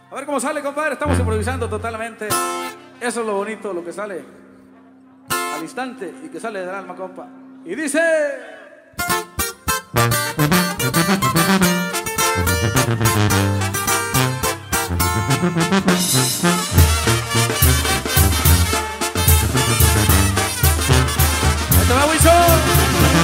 A ver cómo sale, compadre. Estamos improvisando totalmente. Eso es lo bonito, lo que sale al instante y que sale del alma, compa. Y dice... ¡Ahí te va, Wilson!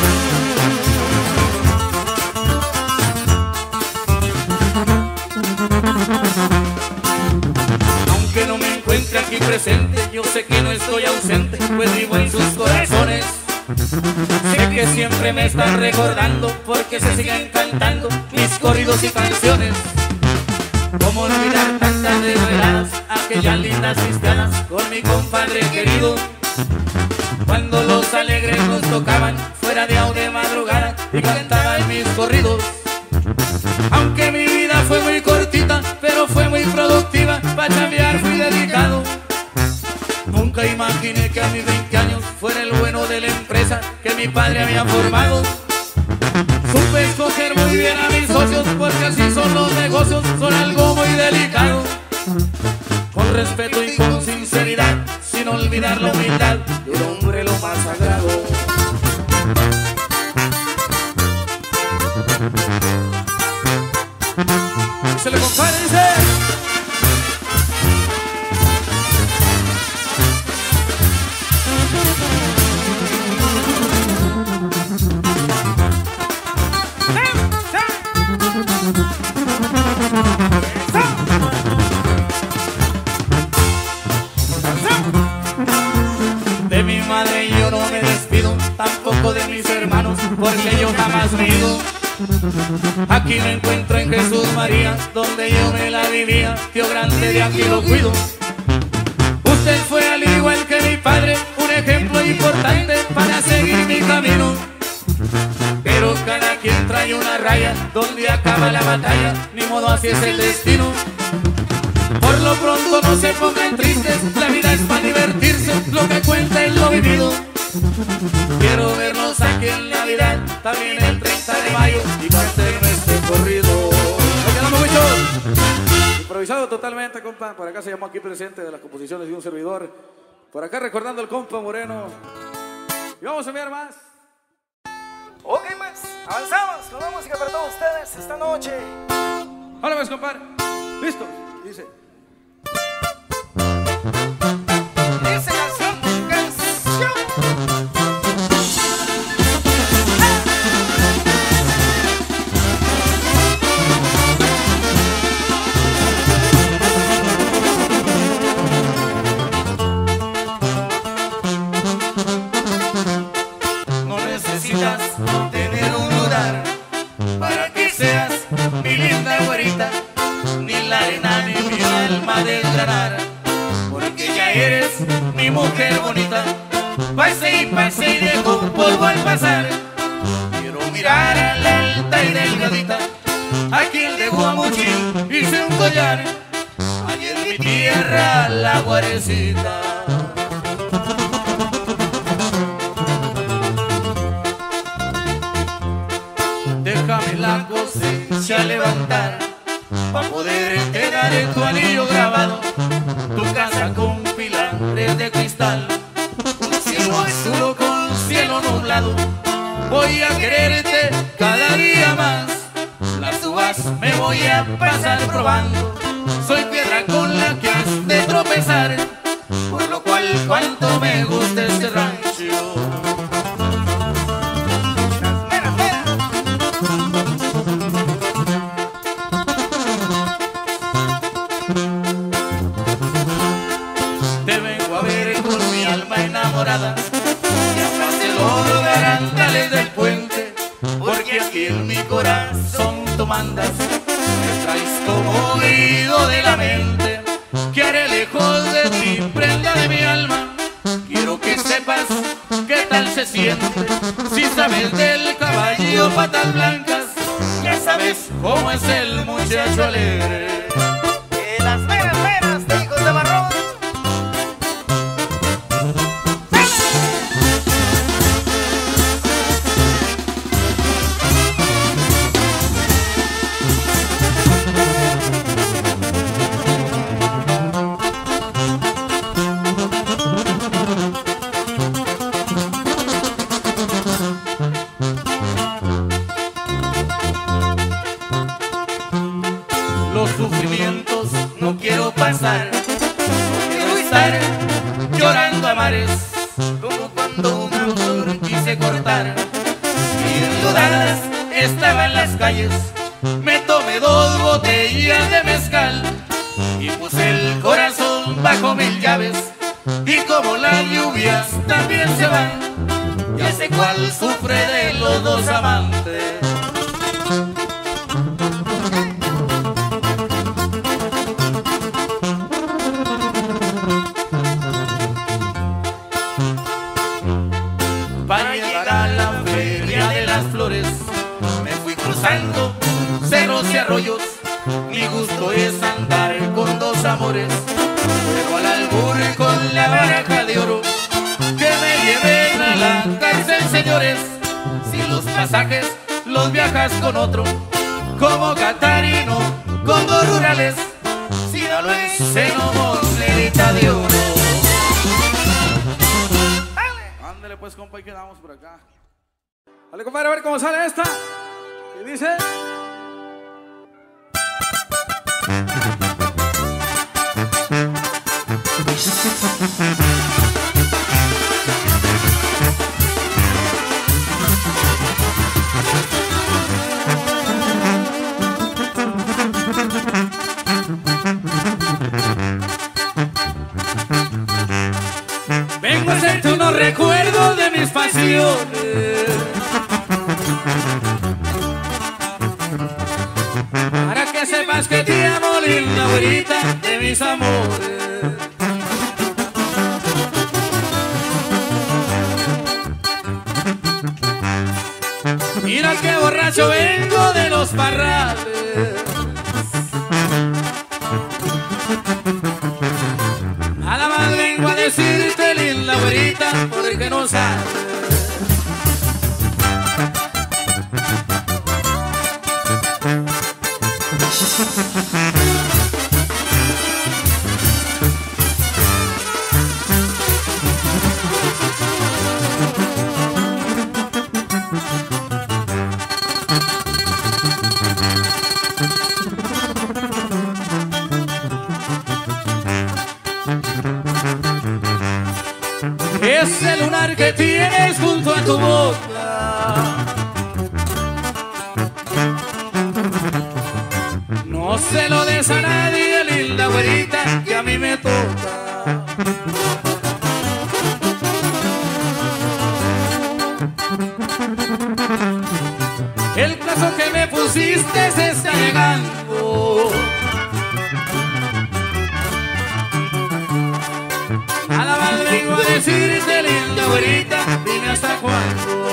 Aunque no me encuentre aquí presente, yo sé que no estoy ausente, pues vivo en sus corazones. Sé que siempre me están recordando, porque se siguen cantando mis corridos y canciones. Cómo olvidar tantas desveladas, aquellas lindas cristianas, con mi compadre querido. Cuando los alegres nos tocaban, fuera de o de madrugada, y cantaban mis corridos. Aunque mi vida fue muy cortita, pero fue muy productiva, para chambear fui dedicado. Nunca imaginé que a mis 20 años fuera el bueno de la empresa que mi padre había formado. Supe escoger muy bien a mis socios, porque así son los negocios, son algo muy delicado. Con respeto y con sinceridad, sin olvidar la humildad de un hombre lo más sagrado. Se le compare, dice. De mi madre yo no me despido, tampoco de mis hermanos, porque yo jamás me he ido. Aquí me encuentro en Jesús María, donde yo me la vivía, Tío grande de aquí lo cuido. Usted fue al igual que mi padre, un ejemplo importante para seguir mi camino. Pero cada quien trae una raya, donde acaba la batalla, ni modo así es el destino. Por lo pronto no se pongan tristes, la vida es para divertirse, lo que cuenta es lo vivido. Quiero vernos aquí en Navidad, también el 30 de mayo, y canten este corrido. Ahí quedamos, muchachos. Improvisado totalmente, compa. Por acá se llamó aquí presente de las composiciones de un servidor. Por acá recordando al compa Moreno. Y vamos a enviar más. Ok, pues, avanzamos con la música para todos ustedes esta noche. Hola, pues, compadre. Listo. Dice. Dice canción, canción. No necesitas tener un lugar para que seas mi linda güerita, ni la arena ni mi alma desgranar, porque ya eres mi mujer bonita. Pase y dejo polvo al pasar. Quiero mirar a la alta y delgadita, a quien de Guamuchil hice un collar, allí en mi tierra la Guarecita. Déjame la cosecha levantar, pa' poder quedar en tu anillo grabado, tu casa con pilares de cristal, con cielo azul o con cielo nublado. Voy a quererte cada día más, las uvas me voy a pasar probando. Soy piedra con la que has de tropezar, por lo cual cuanto me gusta este rancho. Te vengo a ver con mi alma enamorada, y hasta se lo darán tales del puente, porque aquí en mi corazón tú mandas, me traes como oído de la mente. Que haré lejos de ti, prenda de mi alma, quiero que sepas qué tal se siente, si sabes del caballo patas blancas, ya sabes cómo es el muchacho alegre. Las meras, meras de hijos de barrón. sufrimientos no quiero pasar. No quiero estar llorando a mares, como cuando una flor quise cortar. Y enlodadas estaban las calles, me tomé 2 botellas de mezcal y puse el corazón bajo 1000 llaves. Y como las lluvias también se van, ya sé cuál sufre de los 2 amantes. Para llegar a la feria de las flores me fui cruzando cerros y arroyos. Mi gusto es andar con 2 amores, pero al albur con la baraja de oro. Que me lleven a la cárcel, señores, si los pasajes los viajas con otro, como Catarino con 2 rurales, si no lo enceno monedita de oro. Ándale pues, compa, y quedamos por acá. Dale, compadre, a ver cómo sale esta. Y dice... Vengo a hacerte unos recuerdos de mis pasiones, para que sepas que te amo, linda güerita de mis amores. Mira que borracho vengo de los parrales, nada más vengo a decirte, linda güerita, porque no sabes. Ese lunar que tienes junto a tu boca no se lo des a nadie, linda güerita, que a mí me toca. El plazo que me pusiste se está llegando, nada más vengo a decirte, linda güerita, dime hasta cuándo.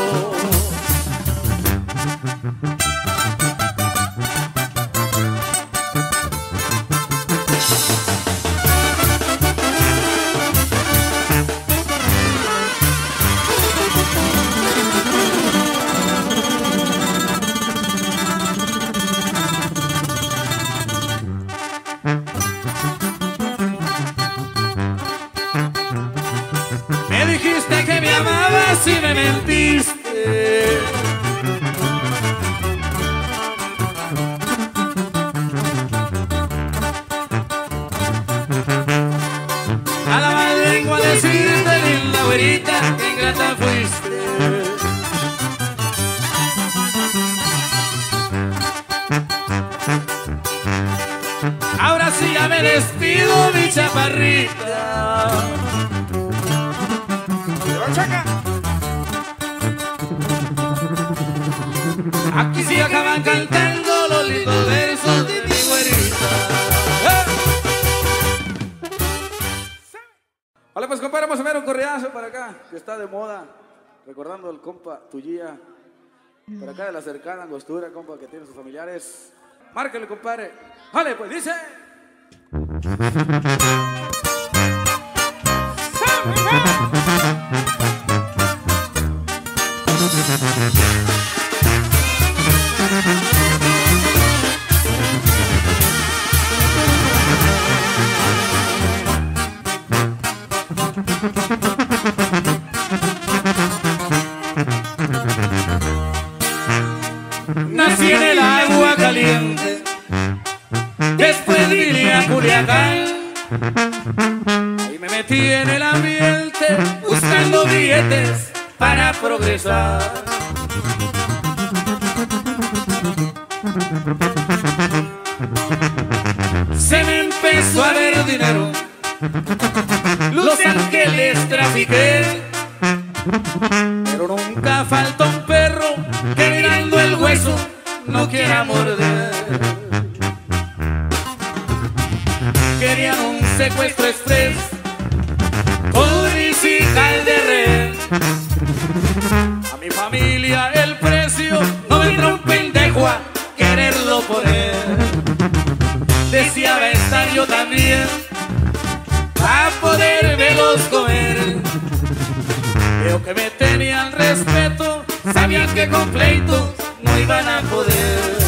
Me dijiste que me amabas y me mentiste. Nada más vengo a decirte, linda güerita, que ingrata fuiste. Ahora sí ya me despido, mi chaparrita. Aquí sí acaban cantando los lindos versos de mi güerita. Vale, pues, compadre, vamos a ver un corridazo para acá, que está de moda. Recordando al compa Tuyía, por acá de la cercana Angostura, compa, que tiene sus familiares. Márquele, compadre. Vale, pues, dice... Nací en el agua caliente, después vine a Culiacán. Ahí me metí en el ambiente buscando billetes para progresar. Se me empezó a ver dinero, Los Ángeles trafiqué, pero nunca falta un perro que mirando el hueso no quiera morder. Querían un secuestro express con mis hijas de red. A mi familia el precio no vendrá un pendejo a quererlo poner. Deseaba estar yo también a podérmelos comer. Veo que me tenían respeto, sabían que con pleitos no iban a poder.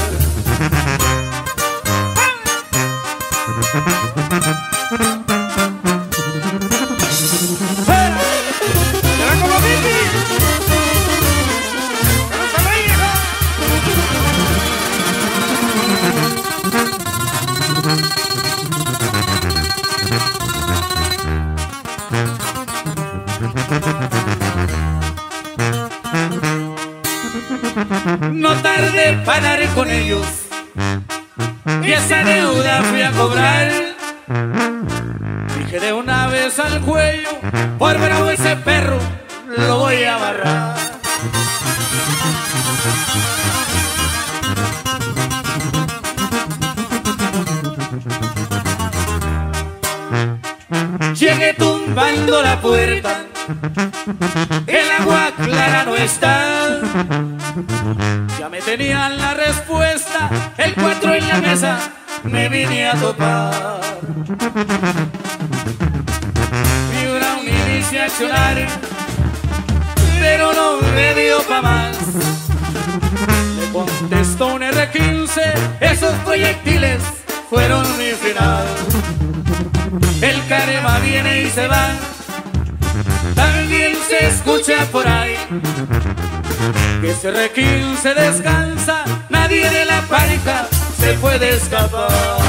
No tardé para dar con ellos y esa deuda fui a cobrar. Dije de una vez al cuello, por bravo ese perro lo voy a amarrar. Llegué tumbando la puerta, el agua clara no está. Ya me tenían la respuesta, el 4 en la mesa me vine a topar. Vi una milicia accionar, pero no me dio pa' más. Le contestó un R-15, esos proyectiles fueron mi final. El carema viene y se va, también se escucha por ahí que ese R-15 descansa, nadie de la pareja se puede escapar.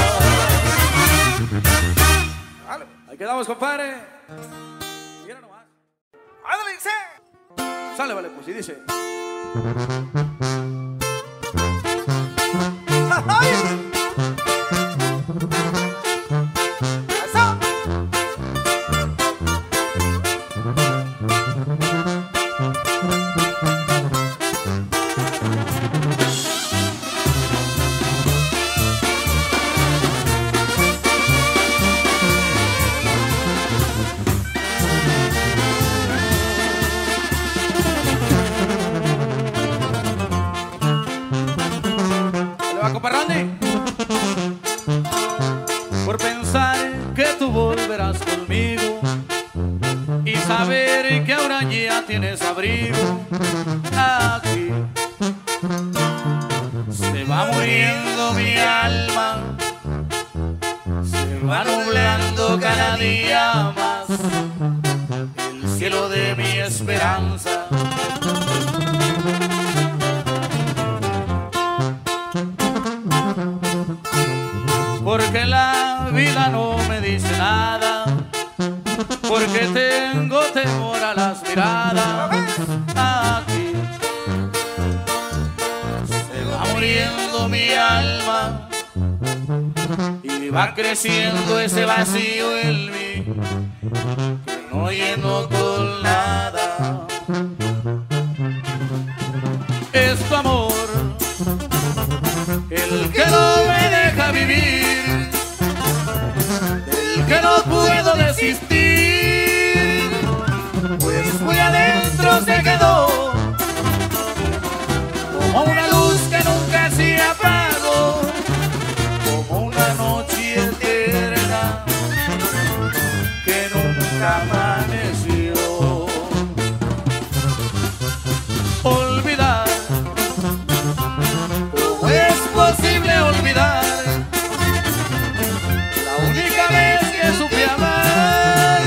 Ahí quedamos, compadre. Mira nomás. ¡Ándale, dice! Sale, vale, pues, y dice. Por pensar que tú volverás conmigo y saber que ahora ya tienes abrigo aquí. Se va muriendo mi alma, se va nublando cada día más el cielo de mi esperanza. Porque la vida no me dice nada, porque tengo temor a las miradas. Aquí se va muriendo mi alma y va creciendo ese vacío en mí que no lleno con nada. Es tu amor el que no me deja vivir, del que no puedo desistir, pues muy adentro se quedó como una luz que nunca se apagó, como una noche eterna que nunca amaneció. Olvidar, ¿cómo es posible olvidar la única vez que supe amar?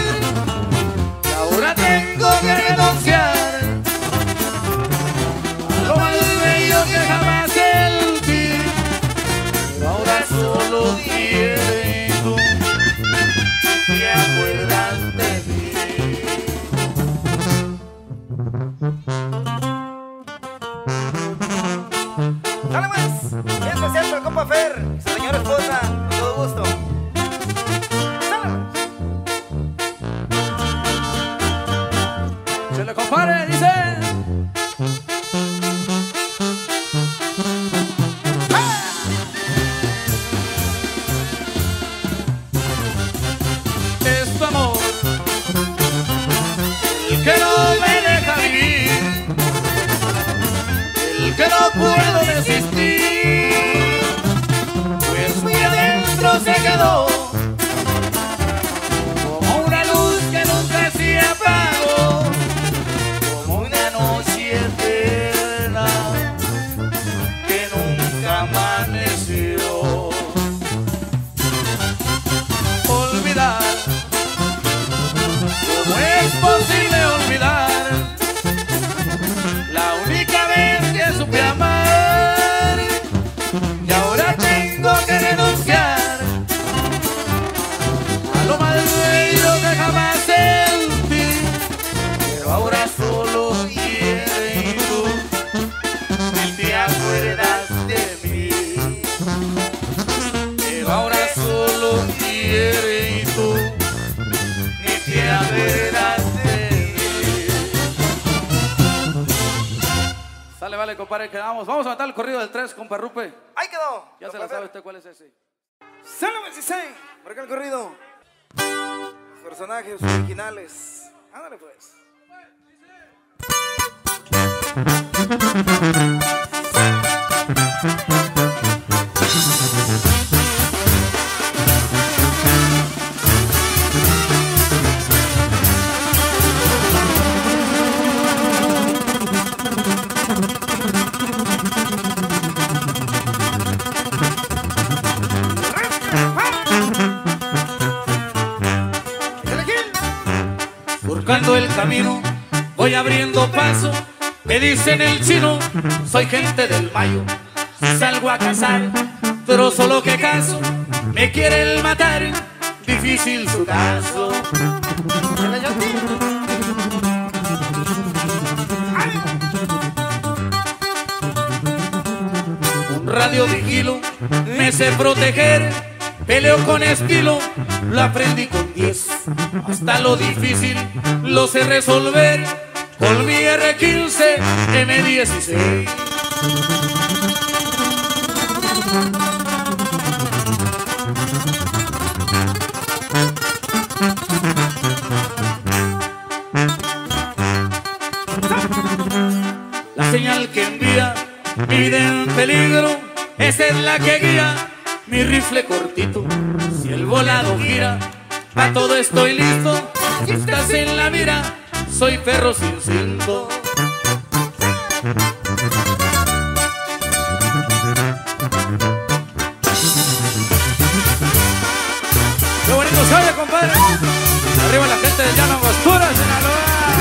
quedó como una luz que nunca se apagó, como una noche eterna que nunca amaneció. Olvidar, ¿cómo es posible olvidar la única vez que supe amar? Y ahora tengo que renunciar a lo más bello que jamás sentí, pero ahora solo quiere y tú ni te acuerdas de mí, pero ahora solo quiere y tú ni te acuerdas de mí. Sale, vale, compadre, quedamos. Vamos a matar el corrido del 3, compa Rupe. Ahí quedó. Ya se la sabe usted cuál es ese. Solo 26. Por acá el corrido. Personajes originales. Ándale pues. Surcando el camino, voy abriendo paso. Me dicen el chino, soy gente del Mayo. Si salgo a cazar, pero solo que caso. Me quieren matar, difícil su caso. Un radio vigilo, me sé proteger. Peleo con estilo, lo aprendí con 10. Hasta lo difícil lo sé resolver con mi R15 M16. La señal que envía mi vida en peligro, esa es la que guía mi rifle cortito. Si el volado gira, pa' todo estoy listo. Si estás en la mira, soy perro sin cinto. ¡Qué bonito se oye, compadre! Arriba la gente de Llano Angostura, Sinaloa.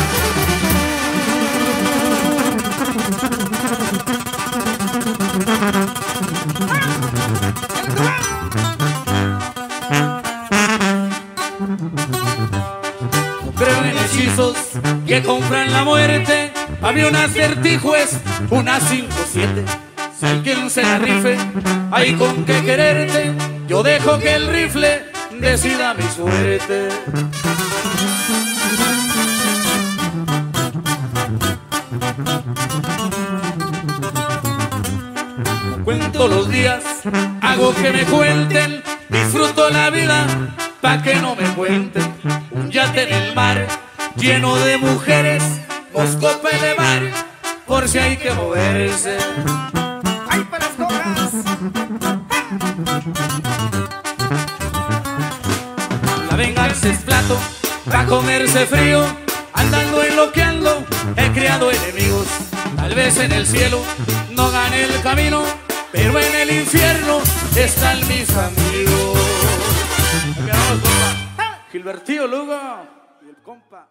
Creo en hechizos que compran la muerte. Había un acertijo, es una 5-7. Si hay quien se la rife, hay con qué quererte. Yo dejo que el rifle decida mi suerte. Cuento los días, hago que me cuenten. Disfruto la vida, pa' que no me cuenten. Un yate en el mar, lleno de mujeres. Moscopa de mar, por si hay que moverse. ¡Ay, para las cobras! La venganza es plato, pa' comerse frío. Andando y loqueando, he creado enemigos. Tal vez en el cielo no gane el camino, pero en el infierno están mis amigos. Vamos, compa. Gilbertillo Lugo y el compa.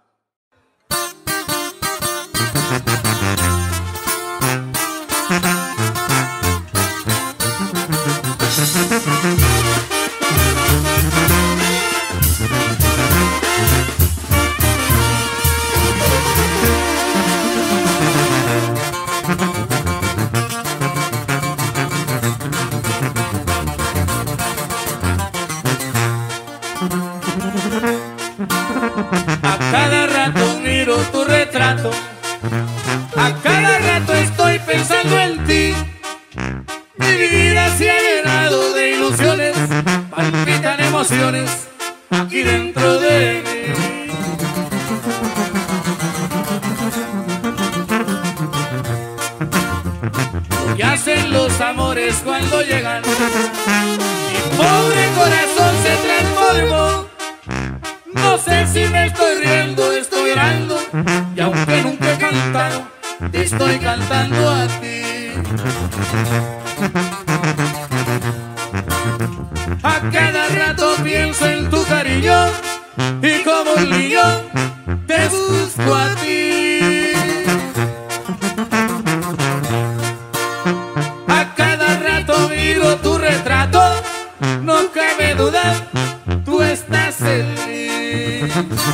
A cada rato miro tu retrato, a cada rato estoy pensando en ti. Mi vida se ha llenado de ilusiones, palpitan emociones aquí dentro de mí. Lo que hacen los amores cuando llegan y pobre corazón se transformó. No sé si me estoy riendo, estoy llorando, y aunque nunca he cantado, te estoy cantando a ti. A cada rato pienso en tu cariño y como un niño te busco a ti. A cada rato miro tu retrato, no cabe duda, tú estás en mí.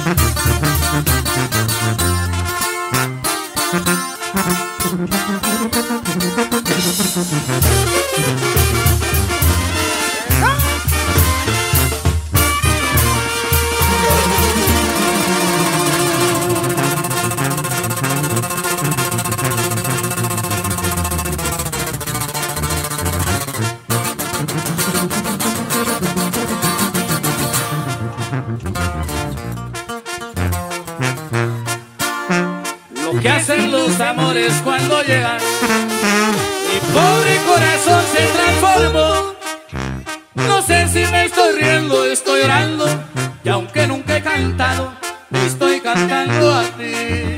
Lo que hacen los amores cuando llegan, mi pobre corazón se transformó. No sé si me estoy riendo, estoy llorando, y aunque nunca he cantado, te estoy cantando a ti.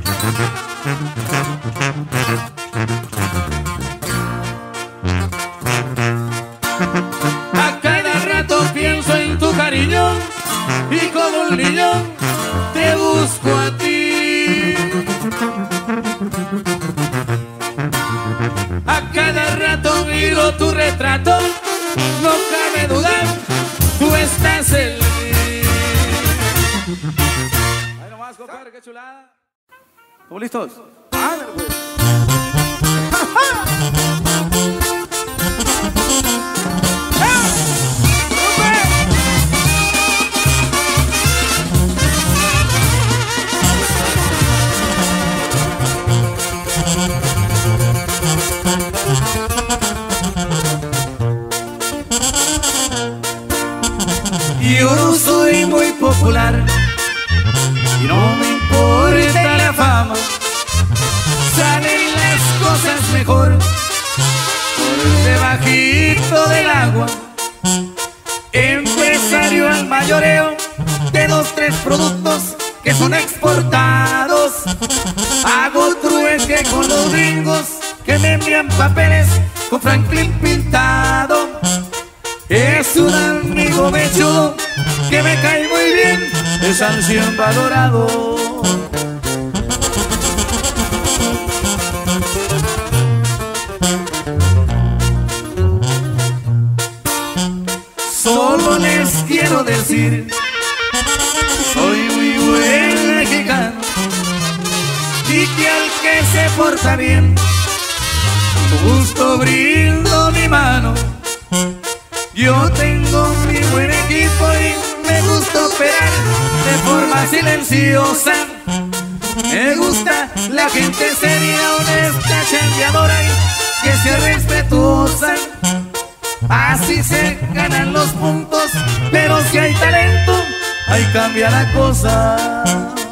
A cada rato pienso en tu cariño y como un niño te busco a ti. A cada rato miro tu retrato, no cabe dudar, tú estás en mí. Ahí nomás, compadre, qué chulada. ¿Estamos listos? ¡Ándale, pues! Yo no soy muy popular y no me importa la fama. Salen las cosas mejor por debajito del agua. Empresario al mayoreo de 2, 3 productos que son exportados. Hago trueque con los gringos que me envían papeles con Franklin pintado. Es un amigo mechudo que me cae muy bien, es anciano valorado. Solo les quiero decir, soy muy buen mexicano, y que al que se porta bien, con gusto brindo mi mano. Yo tengo mi buen equipo y me gusta operar de forma silenciosa. Me gusta la gente seria, honesta, chambeadora y que sea respetuosa. Así se ganan los puntos, pero si hay talento, ahí cambia la cosa.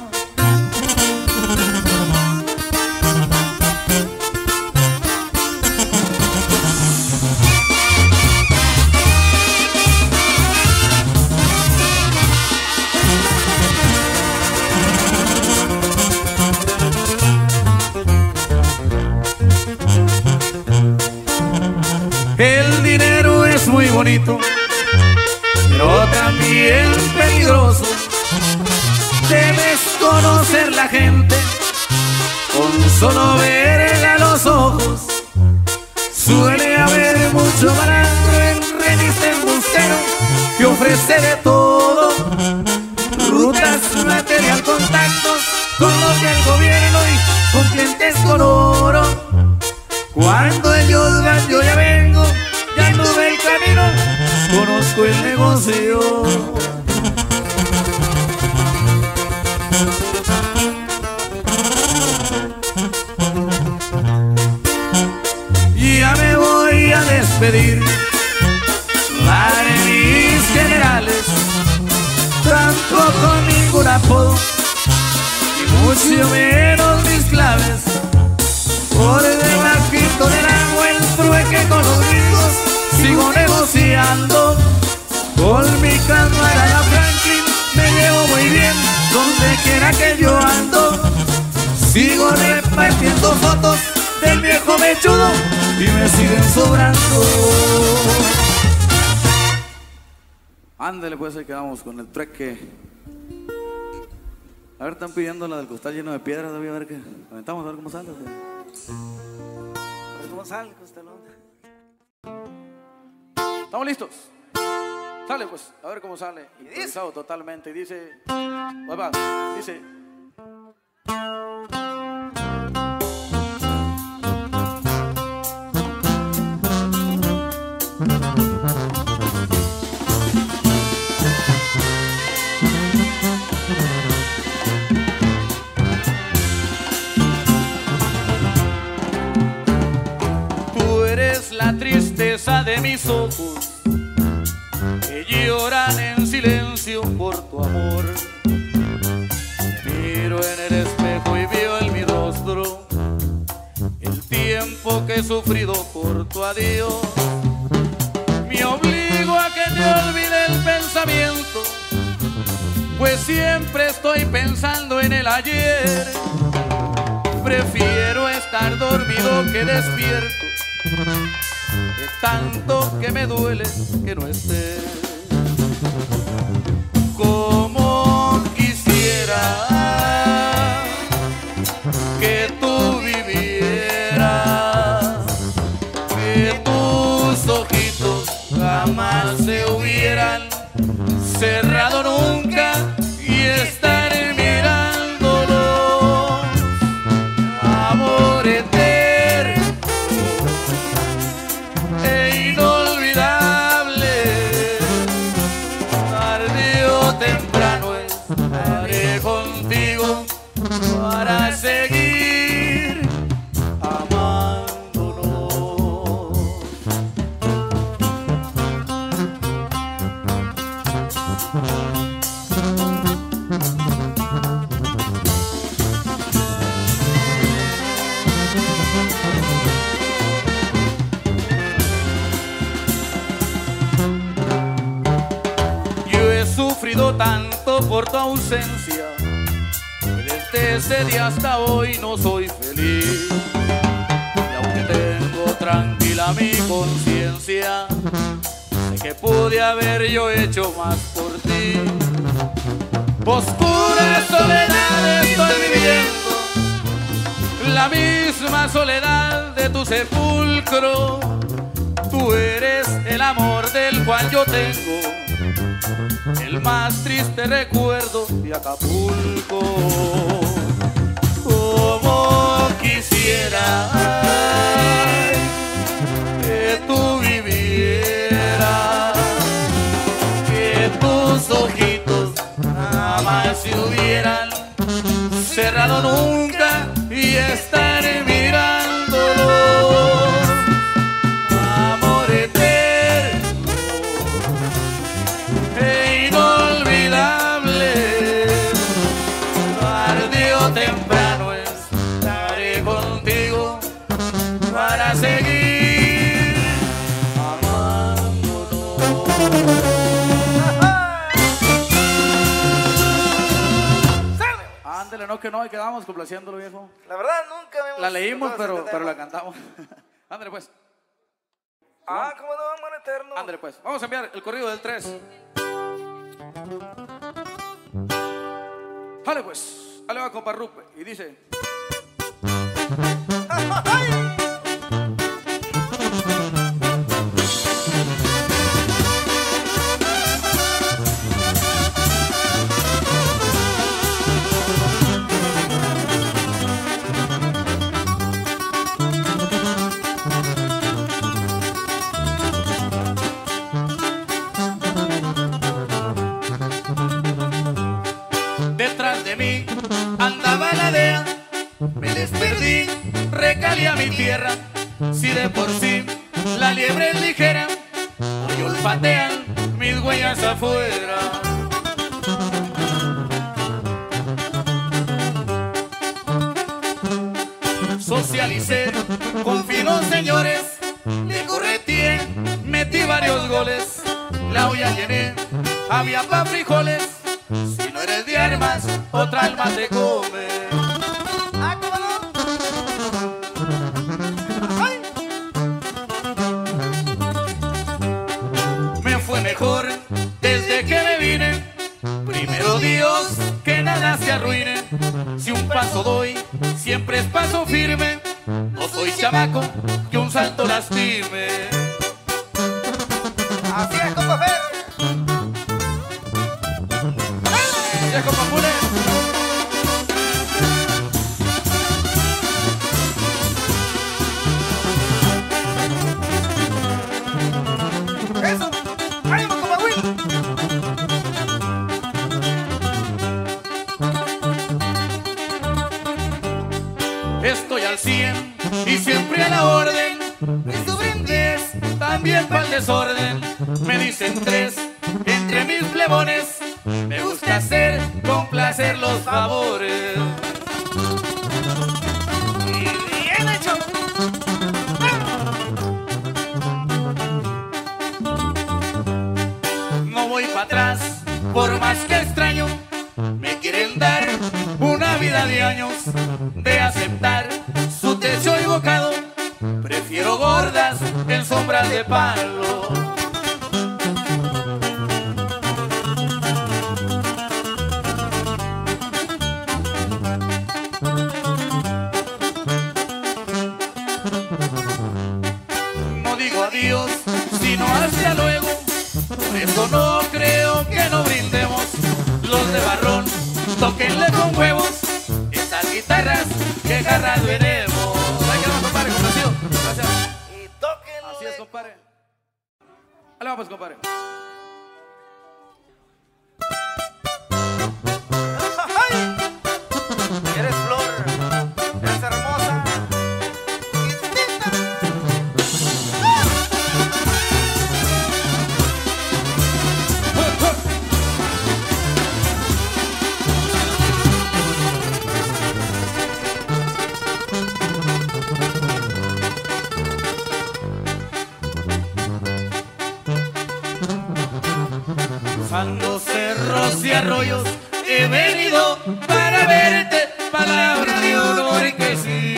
El dinero es muy bonito, pero también peligroso. Debes conocer la gente con solo verla a los ojos. Suele haber mucho malandro en revista embustero que ofrece de todo. Rutas, material, contactos con los del gobierno y con clientes con oro. Cuando ellos van yo ya vengo, ya anduve el camino, conozco el negocio. Ya me voy a despedir, para mis generales, tampoco ningún apodo, y mucho menos mis claves. Por debajito del agua el trueque con los gringos sigo negociando. ando con mi camarada Franklin, me llevo muy bien donde quiera que yo ando. Sigo repartiendo fotos del viejo mechudo y me siguen sobrando. Ándale pues, ahí quedamos con el treque. A ver, están pidiendo la del costal lleno de piedras, David, a ver qué. Aventamos a ver cómo sale. A ver cómo sale, costalón. ¿Estamos listos? Sale pues, a ver cómo sale. Y dice. Improvisado totalmente. Y dice. Ahí va, dice. Tú eres la tristeza de mis ojos que lloran en silencio por tu amor. Me miro en el espejo y veo en mi rostro el tiempo que he sufrido por tu adiós. Me obligo a que te olvide el pensamiento, pues siempre estoy pensando en el ayer. Prefiero estar dormido que despierto, de tanto que me duele que no estés. Como quisiera que tú vivieras, que tus ojitos jamás se hubieran cerrado nunca y estar mirándolos. Amor eterno e inolvidable, tarde o temprano estaré contigo para seguir amándonos. Yo he sufrido tanto por tu ausencia, desde ese día hasta hoy no soy feliz. Y aunque tengo tranquila mi conciencia, sé que pude haber yo hecho más por ti. Oscura soledad estoy viviendo, la misma soledad de tu sepulcro. Tú eres el amor del cual yo tengo el más triste recuerdo de Acapulco. Como quisiera que tú vivieras, que tus ojitos jamás se hubieran cerrado nunca y estar mirándolo. Amor eterno e inolvidable, tarde o temprano estaré contigo para seguir amándonos. Ándale, no que no, y quedamos complaciéndolo, viejo. La verdad, nunca me hemos... La leímos, tocado ese pero tema. la cantamos. Ándale pues. Ah, ¿cómo no, amor eterno? Ándale pues. Vamos a enviar el corrido del 3. Dale pues. Dale va, compa Rupe. Y dice. Detrás de mí andaba la DEA, me les perdí, recalé a mi tierra. Si de por sí la liebre es ligera, hoy olfatean mis huellas afuera. Socialicé con finos señores, me correteé, metí varios goles. olla pa' frijoles. Si no eres de armas, otra alma te come. Ah, ¿cómo no? Ay. Me fue mejor desde que me vine. Primero Dios, que nada se arruine. Si un paso doy, siempre es paso firme. No soy chamaco que un salto lastime. Así es, compa Fer. Así es, compa Pule. Eso. ¡Ánimo, compa Will! Estoy al 100 y siempre a la orden. Y su brindis también para el desorden. Me dicen tres entre mis plebones. Me gusta hacer complacer los favores. Y bien hecho. No voy para atrás, por más que extraño. Me quieren dar una vida de años. De aceptar su techo y bocado, prefiero gordas en sombras de palo. No digo adiós, sino hasta luego. Por eso no creo que no brindemos. Los de Barrón, tóquenle con huevos. Esas guitarras que garras veremos. Ahí quedamos, compadre, complacido. Gracias. Y tóquenle. Así es, compadre. Ahí vamos, compadre. ¡Ay! Eres flor, eres hermosa, distinta. Cruzando cerros y arroyos he venido para verte, palabra de honor que sí.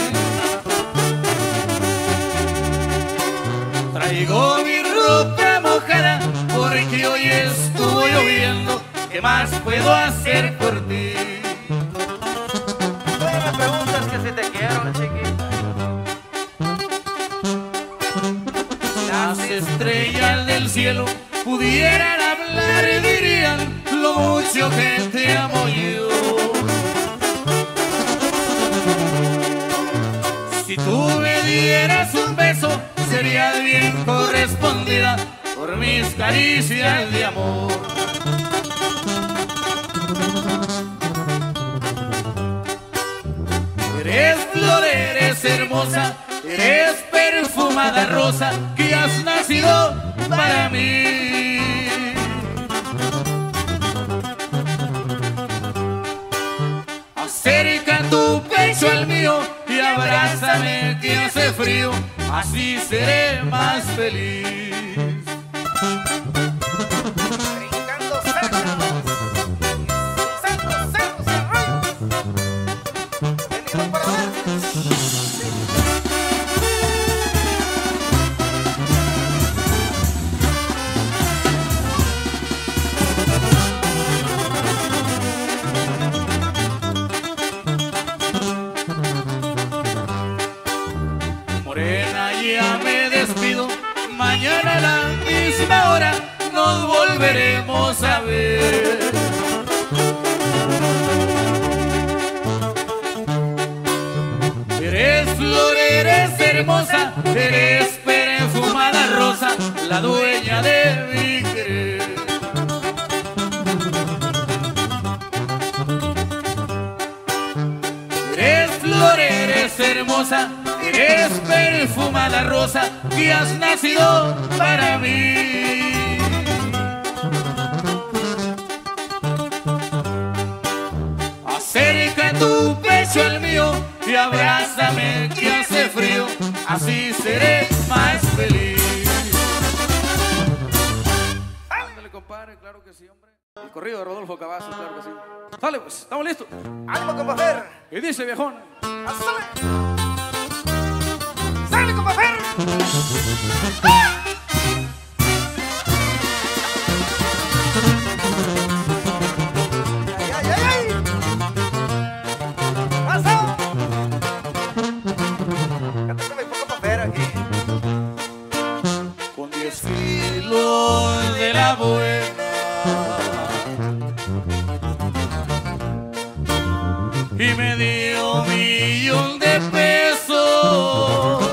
Traigo mi ropa mojada porque hoy estuvo lloviendo. ¿Qué más puedo hacer por ti? Tú me preguntas que si te quiero, chiquita. Las estrellas del cielo pudieran hablar y dirían lo mucho que te amo yo. Si tú me dieras un beso, sería bien correspondida por mis caricias de amor. Eres flor, eres hermosa, eres perfumada rosa, que has nacido para mí. Acerca tu pecho al mío y abrázame que hace frío, así seré más feliz. Brincando cerros, saltos, cerros y arroyos. Venimos para verte. Morena, ya me despido, mañana a la misma hora nos volveremos a ver. Eres flor, eres hermosa, eres perfumada rosa, la dueña de mi querer. Eres flor, eres hermosa, eres perfumada rosa, que has nacido para mí. Acerca tu pecho al mío y abrázame que hace frío, así seré más feliz. Ándale, compadre, claro que sí, hombre. corrido de Rodolfo Cavazos, claro que sí. Sale pues, estamos listos. ¡Ánimo, compa Fer! Y dice viejón. ¡Sale! ¡Sale, compa Fer! ¡Ah! De la buena y me dio 1.000.000 de pesos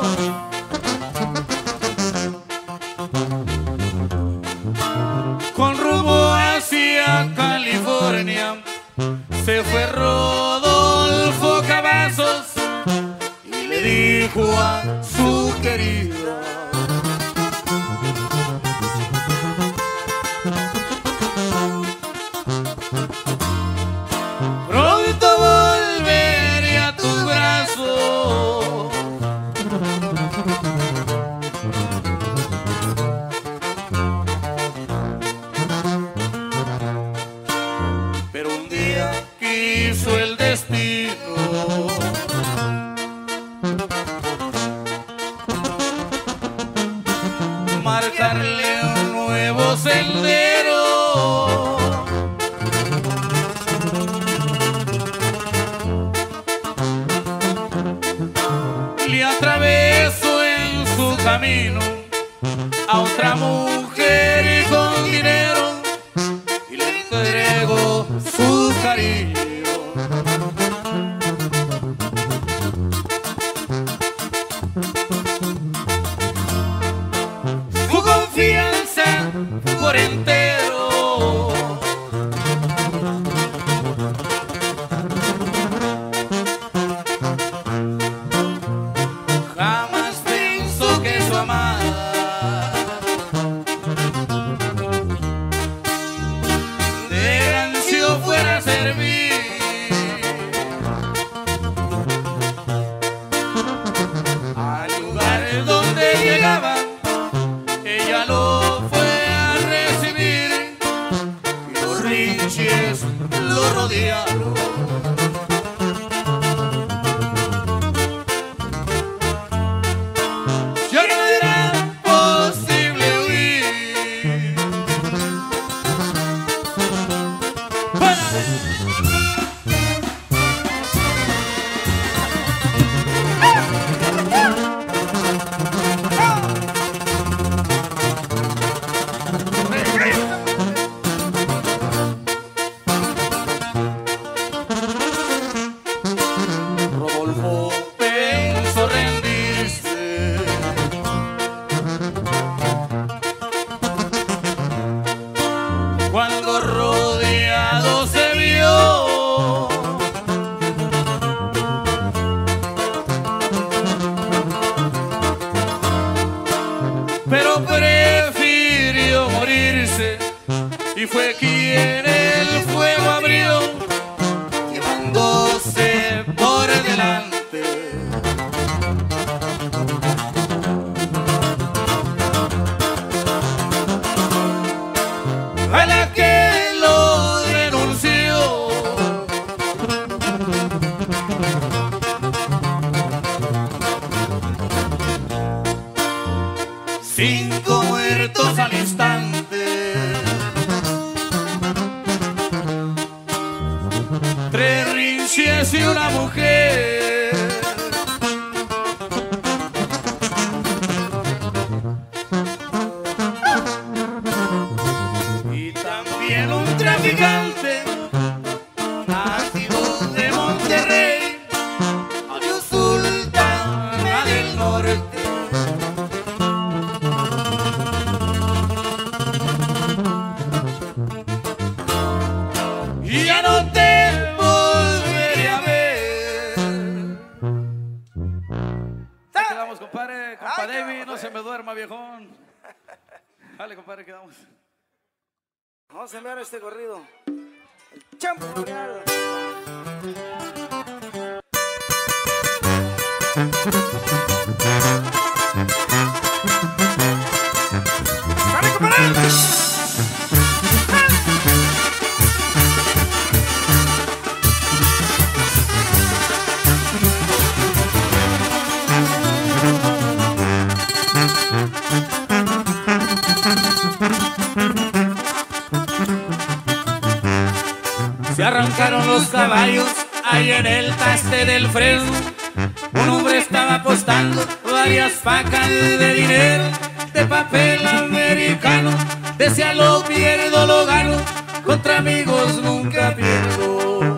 con rumbo hacia California. Se fue Rodolfo Cavazos y le dijo a su querida: pronto volveré a tus brazos. Pero un día quiso el destino marcarle un nuevo sendero. Le atravesó en su camino a otra mujer y con dinero y le entregó su cariño. Su confianza por entero. Jamás pensó que su amada de rancio fuera a servir. Al lugar donde llegaba, ella lo fue a recibir y los rinches lo rodearon. Ya no era posible huir. Rodolfo pensó rendirse, cuando rodeado se vio. Pero prefirió morirse y fue quien el fuego abrió, llevándose por delante a la que lo denunció. 5 muertos al instante, 3 rinches y una mujer. Y también un traficante nacido de Monterrey, adiós Sultana del Norte. Y ya no te volveré a ver. Ahí quedamos, compadre. Compa Ay, David, no compadre. se me duerma, viejón. Dale, compadre, quedamos. Vamos a enviar este corrido. El Champo Real. ¡Sale, compadre! Se arrancaron los caballos ahí en el taste del Fresno. Un hombre estaba apostando varias pacas de dinero, de papel americano. Decía lo pierdo, lo gano, contra amigos nunca pierdo.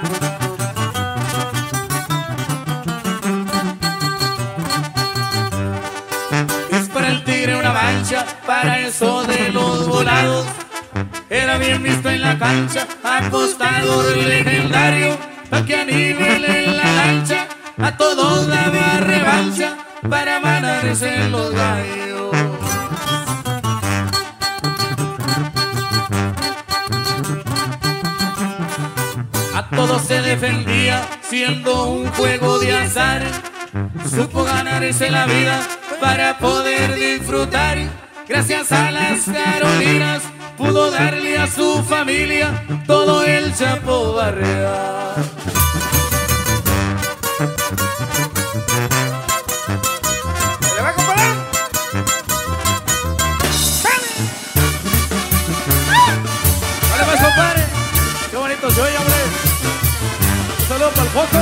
Dispara el tigre una mancha para eso de los volados. Era bien visto en la cancha, apostador legendario, pa' que a nivel en la lancha a todos daba revancha para ganarse en los gallos. A todos se defendía siendo un juego de azar. Supo ganarse la vida para poder disfrutar. Gracias a las Carolinas pudo darle a su familia todo el Chapo Barrea. ¿Se le va a comparar? ¡Vale más, compadre! ¡Qué bonito se oye, hombre! Un saludo para el Foco.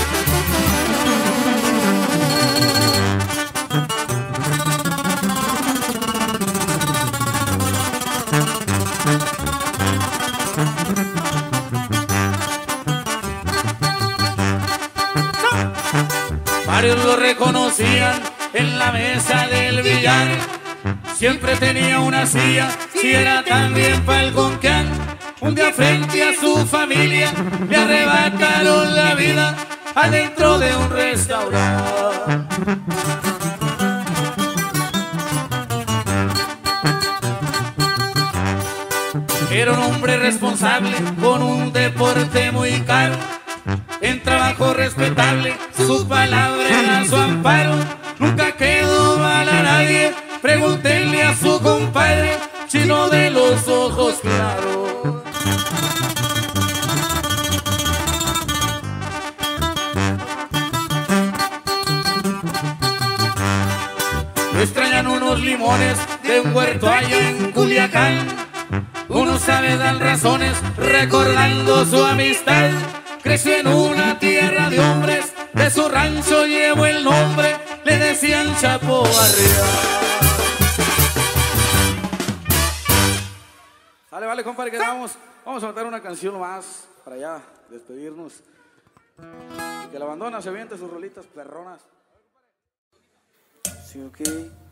Varios lo reconocían en la mesa del billar. Siempre tenía una silla, si era también pa'l Concan. Un día frente a su familia le arrebataron la vida adentro de un restaurante. Era un hombre responsable con un deporte muy caro. En trabajo respetable, su palabra era su amparo. Nunca quedó mal a nadie, pregúntenle a su compadre, chino de los ojos claros. Lo extrañan unos limones de un huerto allá en Culiacán. Uno sabe dar razones recordando su amistad. Creció en una tierra de hombres, de su rancho llevó el nombre, le decían Chapo Barrea. Vale, vale, compadre, que vamos a cantar una canción más para ya despedirnos. Y que la abandona se aviente sus rolitas perronas. Sí, ok.